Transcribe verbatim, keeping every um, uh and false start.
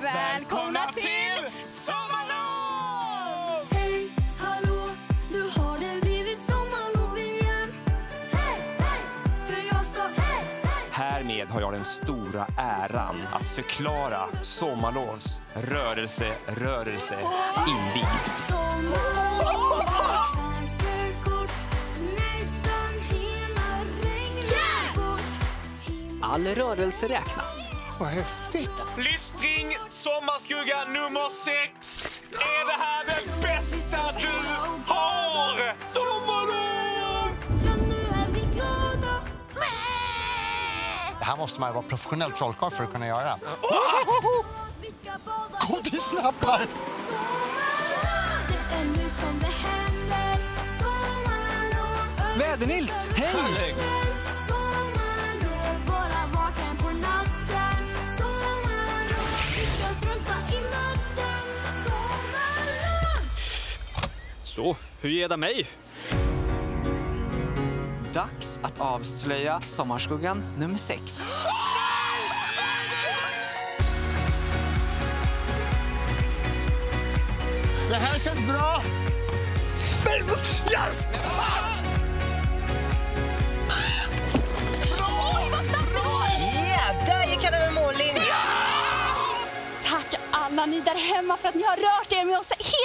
Välkomna till sommarlov! Hej, hallå, nu har det blivit sommarlov igen. Hej, hej, för jag sa hej, hej. Härmed har jag den stora äran att förklara sommarlovs rörelse, rörelse invigd. Sommarlov är för kort, nästan hela regnet bort. All rörelse räknas. Vad häftigt. Lystring, sommarskugga nummer sex. Är det här det bästa du har? Sommarlov! Ja, nu är vi glada. Det här måste man ju vara professionell trollkarl för att kunna göra. Vi ska bada. Godisnappar! Sommarlov, det är nu som det händer. Sommarlov. Väder-Nils, hej! Sommarlov, bara vaken på natten. Sommarlov, vi ska strunta i natten. Sommarlov. Så, hur ger det mig? Dags att avslöja sommarskuggan nummer sex. Det här känns bra! Yes! Oj, vad snabbt det går! Yeah, där gick han över mållinjen. Tack alla ni där hemma för att ni har rört er med oss